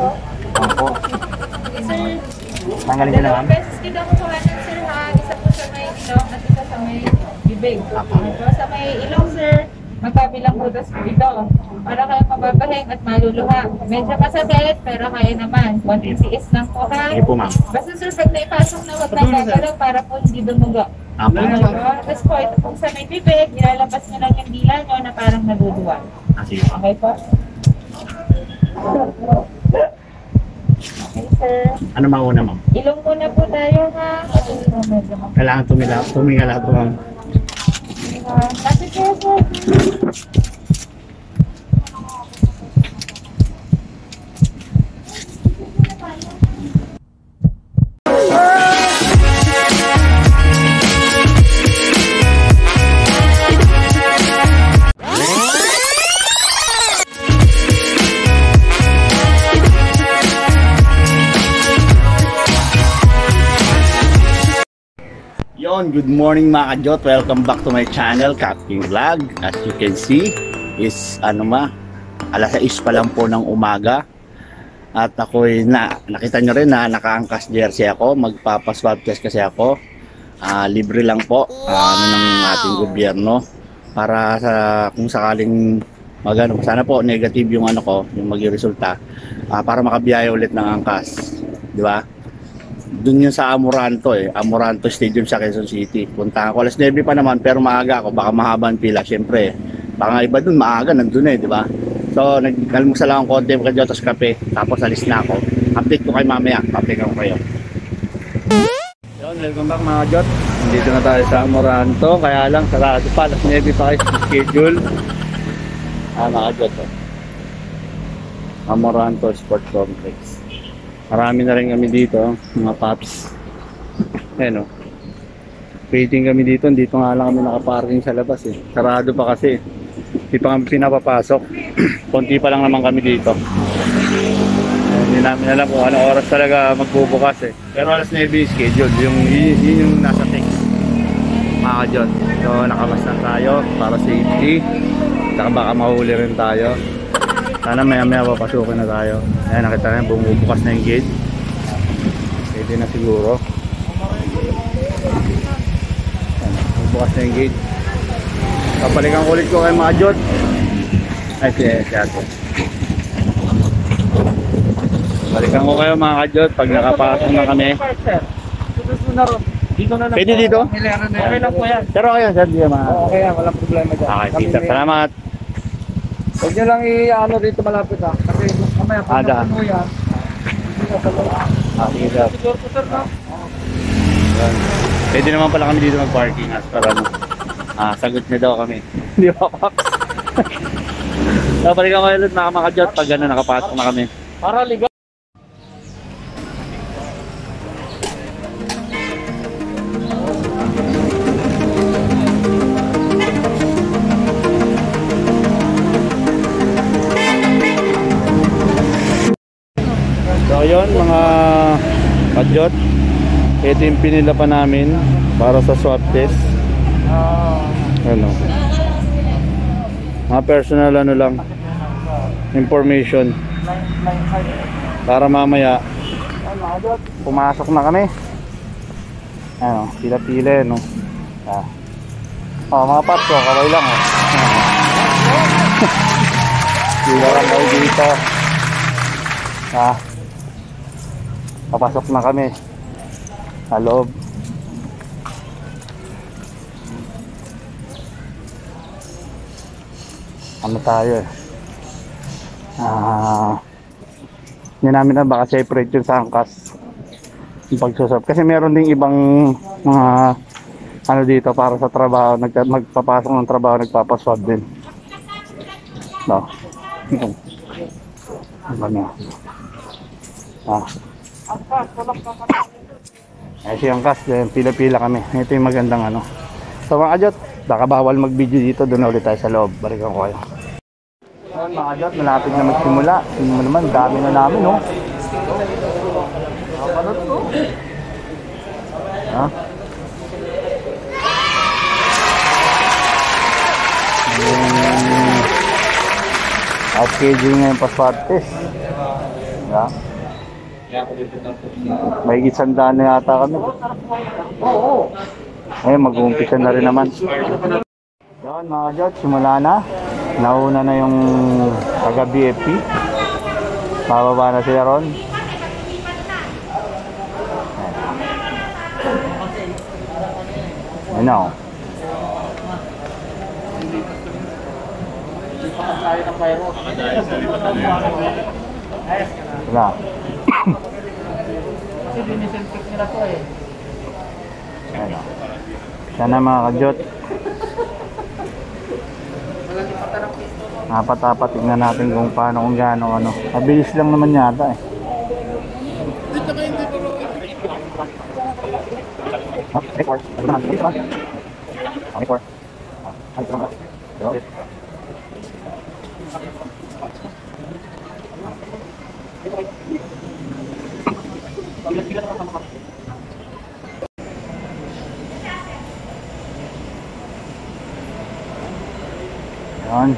Opo. Sir, Tanggalin ko na, ma'am. 2 pesos din ako kuhanan, sir, ha? Isa po sa may ilong at isa sa may bibig. Ito sa may ilong, sir, magkabilang butas po ito. Para kayo mababahing at maluluha. Medyo masakit, pero kaya naman. Konting tiis lang po, ha? Sige po, ma'am. Basta, sir, pag naipasok na huwag na gagalaw para po hindi dumugo. Apo. Tapos po, ito po sa may bibig, nilalabas nyo lang yung dila nyo na parang naduduwa. Sige po. Okay po? Okay, sir. Ano mauna, ma'am? Ilong muna po tayo, ha? Medyo Kailangan tumingala po, ma'am. Kasi po. Good morning mga kajot, welcome back to my channel, Captain Vlog. As you can see is alas 6 pa lang po ng umaga. At ako'y nakita nyo rin na naka-angkas jersey ako. Magpapaswab test kasi ako. Libre lang po ng ating gobyerno. Para sa kung sakaling sana po negative yung yung maging resulta, para makabiyaya ulit ng angkas, di ba? Doon yun sa Amoranto Amoranto Stadium sa Quezon City. Punta ako alas 9 pa naman, pero maaga ako, baka mahabang pila. Syempre, baka iba doon maaga nandun di ba? So nagkalmusal lang ako konti, kajotos kape, tapos alis na ako. Update ko kayo mamaya, update ko kayo. Yun, welcome back mga kajot. Dito na tayo sa Amoranto, kaya lang sarado pa, alas 9 pa kayo schedule. Mga kajot, Amoranto Sport Complex. Marami na rin kami dito, mga paps. Ayan waiting kami dito. Dito nga lang kami nakaparking sa labas Sarado pa kasi. Hindi pa kami pinapapasok. Konti pa lang naman kami dito. Hindi namin alam kung anong oras talaga magbubukas Pero alas 9 schedule. Yun yung nasa text. Mga kajot. So nakamas na tayo para safety. Saka baka mahuli rin tayo. Sana maya papasukin na tayo. Ayan, nakita na bumubukas na yung gate. Pwede na siguro. Ayan, bumubukas na yung gate. Papalikan ulit ko kay mga jot. Ay, si ate. Balikan ko kayo mga kajot pag nakapasok na kami. Pwede dito? Okay lang po yan. Pero kayo, sir, di mga... Okay yan, walang problema dyan. Okay, Peter, salamat. Huwag nyo lang i-ano dito malapit kasi mamaya pag napuno yan, hindi na sa loob. Sige sir. Sir, no? Pwede naman pala kami dito mag-parking para sagot niya daw kami. Hindi ba pa? Napalikan kayo ulit mga kajot pag nakapasok na kami. Para liga. So yun mga kajot, ito yung pinila pa namin para sa swab test. Mga personal lang information para mamaya pumasok na kami. Pila-pila mga patso, kaway lang pila lang kayo dito. Papasok na kami sa loob. Tayo hindi namin na baka separate yung sa angkas yung pagsusap kasi meron ding ibang mga dito para sa trabaho, magpapasok ng trabaho, nagpapaswab din si angkas, pila-pila kami. Ito yung magandang so mga kajot, baka bawal mag-video dito, doon ulit tayo sa loob. Balikan ko kayo. Mga kajot, malapit na magsimula. Tingnan mo naman, dami na namin Nakakalot ko. Schedule ngayon pa swab test. Yeah. May isandaan na yata kami. Ayun, mag-uumpisa na rin naman. Yan mga Jot, simula na. Nauna na yung taga BFP. Bababa na sila ron. Ayun o. Wala. Ayun o. Sana mga kajot. Apat-apat, tingnan natin kung paano, kung gaano, ano. Mabilis lang naman yata eh. Yan.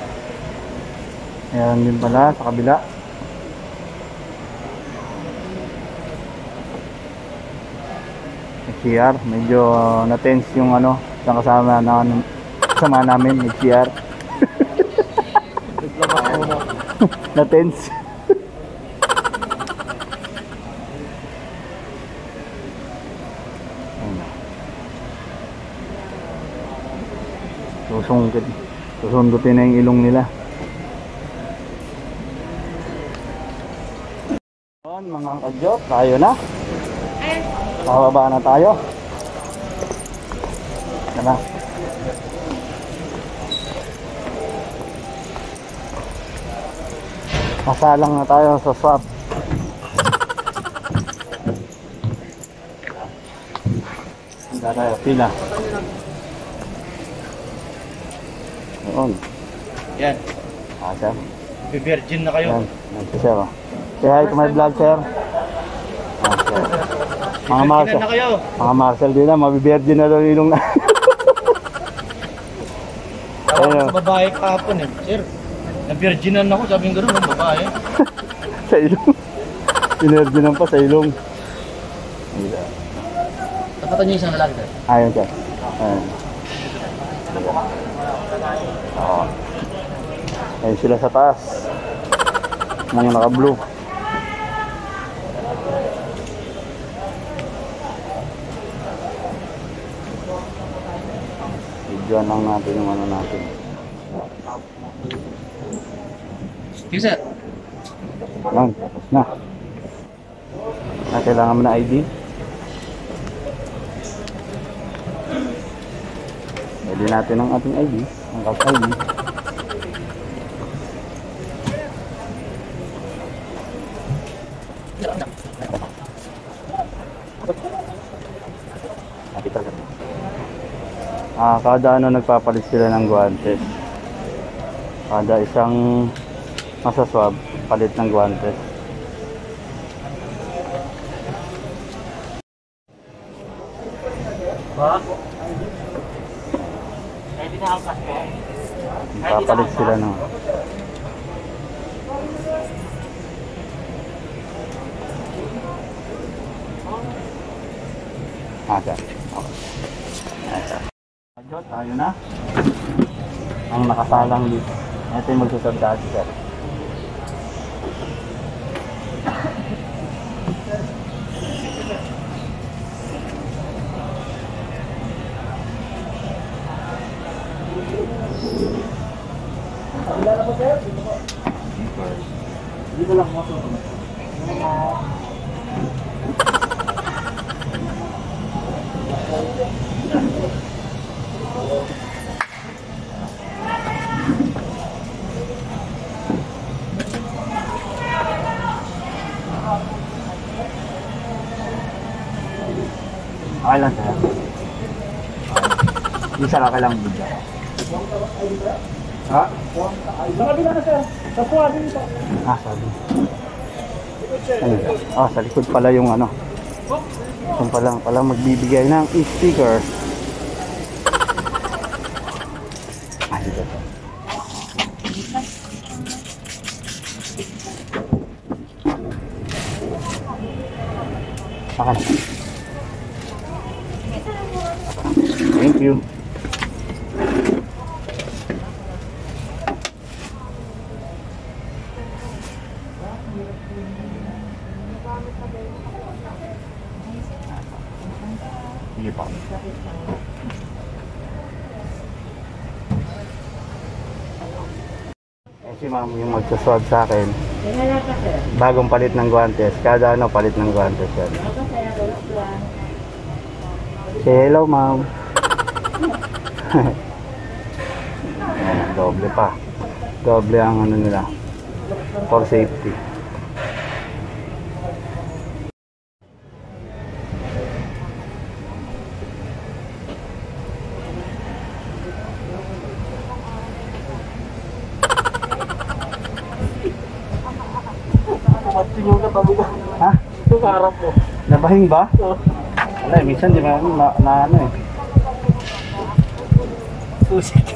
Ayan din pala sa kabila. CR, medyo na-tense yung ano, isang kasama namin, CR. Na-tense. Susundutin na yung ilong nila. Yan mga kajot, tayo na. Pababa na tayo. Tara. Masalang na tayo sa swap. Handa tayo, pila. Noon. Yan. Sir. Virgin na kayo. Yan. Yan si sir. Say hi to my vlog, sir. Sir. Mga Marcel. Na kayo. Mga Marcel din na, mabibirgin na daw yung ilong na. Tawag sa babae kahapon eh. Sir, na-virginan ako. Sabi ng gano'n ng babae. Sa ilong. Pinirginan pa sa ilong. Tapatan niyo isang lalaki sir. Ayun, sir. Ayun. Ayun sila sa taas. Mga naka-blue. Videoan lang natin yung ano natin. Sige sir. Yan, tapos na. Kailangan mo na ID. Pwede natin ang ating ID, ang card ID. Kada ano nagpapalit sila ng guantes. Kada isang masaswab, palit ng guantes. Papalit sila ng sir. Okay. Tayo na. Ang nakasalang dito. Ito yung magsusabdaan si sir. Dito lang mo ito. Okay lang sir. Isa lang kailangan bigyan. Ha? Sabi na sir. Kapwa dito. Sabi. Ano? Sa likod pala yung ano. Yung pala magbibigay ng sticker. Dito. Okay. Thank you. Sige po. Si ma'am yung magsaswab sa akin. Bagong palit ng guantes. Kada ano palit ng guantes yan. Say hello ma'am. Ayan, doble pa. Doble ang ano nila. For safety. Ha? Ito karap mo. Nabahing ba? Wala, minsan di ba na ano eh. Susik.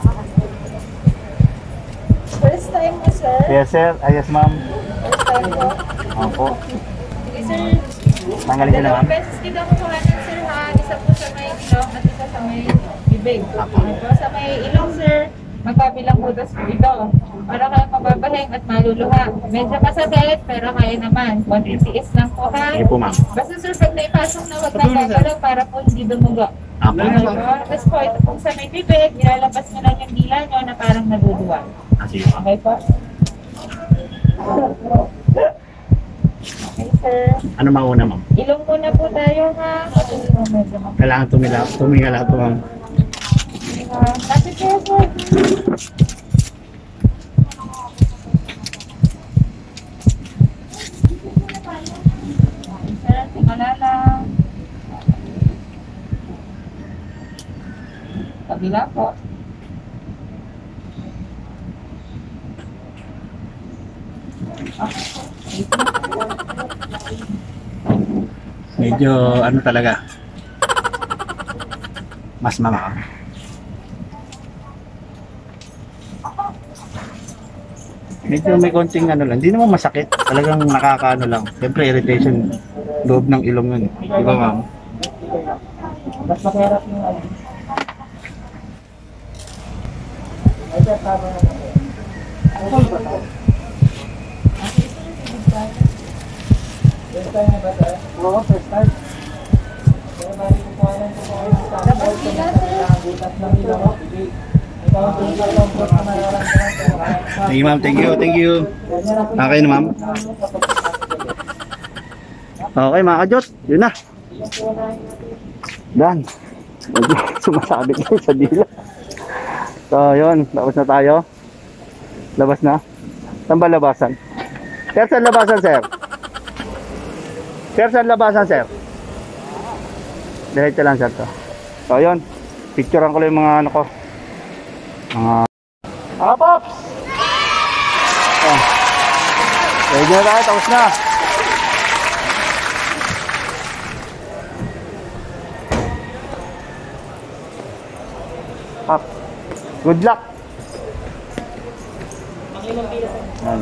First time mo, sir? Yes sir, yes ma'am. First time po? Opo. Sige, sir. Tanggalin ko na ma'am. Dalawang beses kita kukuhanan, sir, ha? Isa po sa may ilong at isa sa may bibig. Okay po, sa may ilong, sir, magkabilang butas po ito. Para kayong mababahing at maluluha. Medyo masakit, pero kaya naman. Konting tiis lang po, ha? Sige po ma'am. Basta, sir, pag naipasok na huwag nang gagalaw para po hindi dumugo. Apo. Okay po? Tapos po, ito po sa may bibig, ilalabas nyo lang yung dila nyo na parang naduduwal. Sige. Okay po? Okay, sir. Ano mauna ma'am? Ilong muna po tayo, ha? Kasi medyo Kailangan tumingala po ma'am. Lapit kayo, sir. Sir, tingala lang. Kabila po. Medyo ano talaga. Mas mama. Medyo may konting ano lang. Hindi naman masakit. Talagang nakakaano lang. Siyempre irritation. Loob ng ilong yun. Di ba ma'am? Mas makirap yung ano. Ay, sir, tama na. Ano ba ito? First time na ba sir? Oo, first time. Kaya bali ko po alam ko po alam sa Dapat sila, sir. butas ng ilong. Ikaw ang tingin ko ang butas na nararamdaman ko. Thank you ma'am. Thank you. Thank you. Okay na ma'am. Okay mga kajot. Yun na. Dan. Medyo sumasabit kayo sa dila. So yun. Labas na tayo. Labas na. Saan ba labasan? Sir, saan labasan sir? Sir, saan labasan sir? Diretso lang sir to. So yun. Picturean ko lang yung mga ano ko. Mga pops! Oh. Ready na tayo. Tapos na. Pop. Good luck. Yan.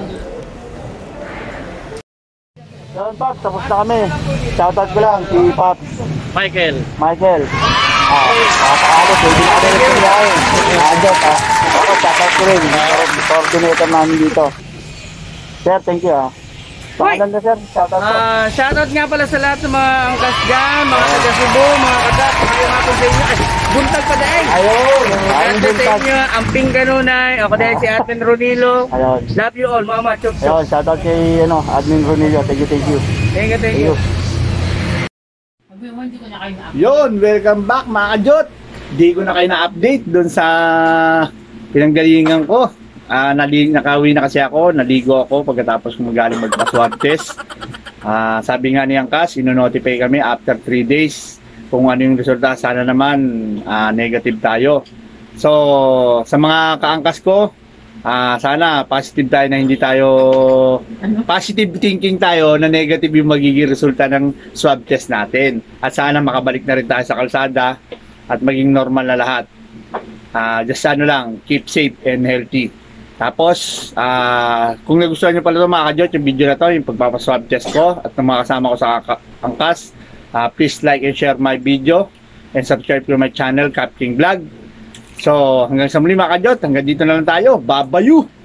Yan Pops, tapos na kami. Shoutout ko lang si Pops Michael. Michael. Pakakalo, pwede na kami nagpilihain. Adjot ako, shoutout ko rin. Coordinator namin dito. Sir, thank you Pangalan na sir, shoutout po. Shoutout nga pala sa lahat ng mga angkas dyan, mga taga Cebu, mga kadak, mga hapon sa inyo. Ay, buntag pa dahil. Ayun, ayun Shoutout din sa inyo, Amping Ganunay, ako dahil si Admin Ronilo. Ayun. Love you all, mama, chok chok. Ayun, shoutout kay Admin Ronilio. Thank you, thank you. Thank you, thank you. Yun, welcome back mga kajot. Di ko na kayo na-update doon sa pinanggalingan ko. Nakauwi na kasi ako, naligo ako pagkatapos magaling magpa-swab test. Sabi nga ni Angkas, ino-notify kami after 3 days kung ano yung resulta. Sana naman negative tayo. So, sa mga kaangkas ko, sana positive tayo na hindi tayo positive thinking tayo na negative yung magiging resulta ng swab test natin. At sana makabalik na rin tayo sa kalsada at maging normal na lahat. Just ano lang, keep safe and healthy. Tapos, kung nagustuhan nyo pala ito mga kajot, yung video na to, yung pagpapaswab test ko at ng mga kasama ko sa angkas. Please like and share my video and subscribe to my channel, Cap King Vlog. So hanggang sa muli mga kajot, hanggang dito na lang tayo. Babayu!